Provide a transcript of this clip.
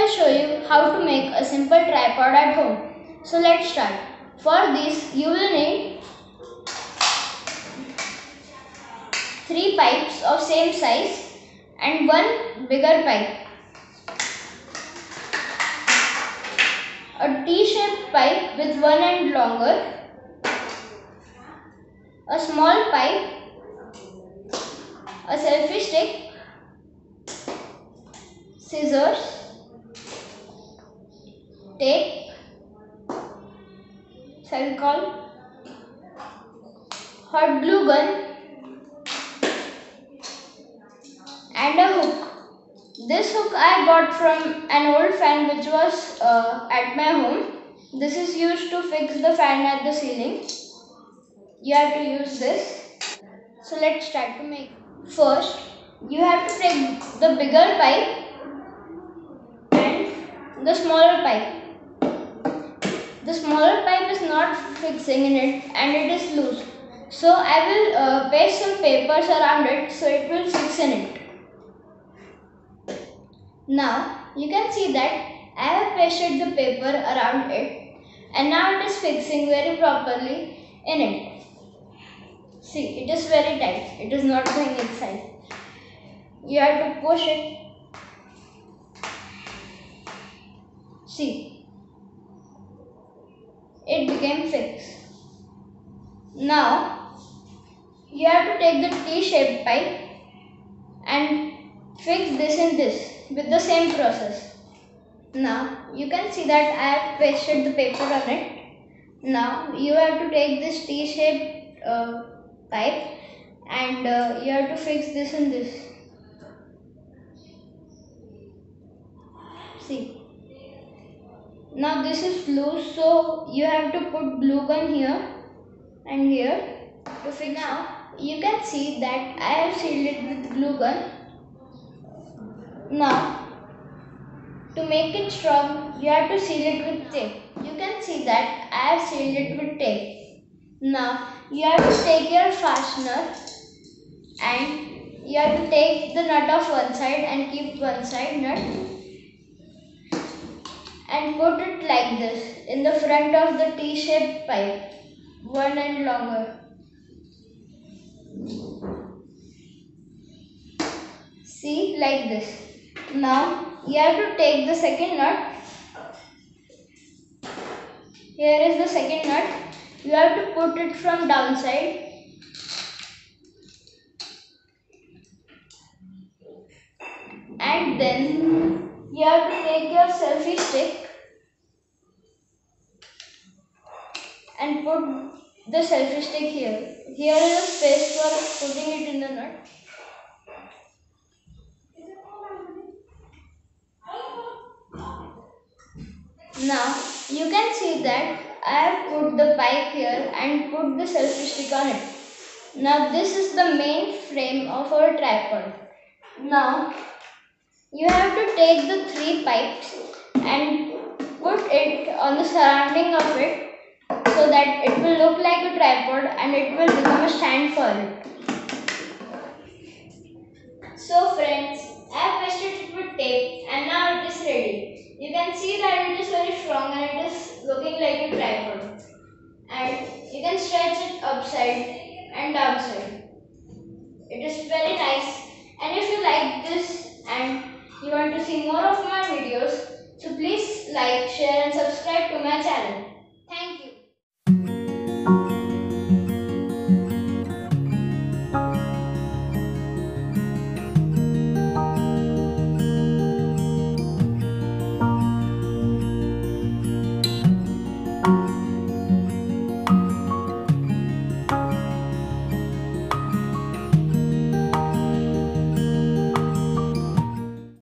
show you how to make a simple tripod at home. So let's start. For this you will need 3 pipes of same size and 1 bigger pipe. A T-shaped pipe with one end longer, a small pipe, a selfie stick, scissors, tape, Fevicol, hot glue gun and a hook. This hook I got from an old fan which was at my home. This is used to fix the fan at the ceiling. You have to use this. So let's start to make. First, you have to take the bigger pipe and the smaller pipe. The smaller pipe is not fixing in it and it is loose. So I will paste some papers around it so it will fix in it. Now you can see that I have pasted the paper around it and now it is fixing very properly in it. See, it is very tight. It is not going inside. You have to push it. See, it became fixed. Now you have to take the T-shaped pipe and fix this in this with the same process. Now you can see that I have pasted the paper on it. Now you have to take this T-shaped pipe and you have to fix this in this. See. Now this is loose, so you have to put glue gun here and here to fix. Now you can see that I have sealed it with glue gun. Now to make it strong, you have to seal it with tape. You can see that I have sealed it with tape. Now you have to take your fastener and you have to take the nut of one side and keep one side nut and put it like this in the front of the T-shaped pipe, one end longer. See, like this. Now you have to take the second nut. Here is the second nut. You have to put it from downside. And then you have to take your selfie stick and put the selfie stick here. Here is a space for putting it in the nut. Now you can see that I have put the pipe here and put the selfie stick on it. Now this is the main frame of our tripod. Now you have to take the 3 pipes and put it on the surrounding of it so that it will look like a tripod and it will become a stand for it. So friends, I have pasted it with tape and now it is ready. You can see that it is very strong and it is looking like a tripod. And you can stretch it upside and downside. It is very nice. And if you like this and you want to see more of my videos, so please like, share and subscribe to my channel.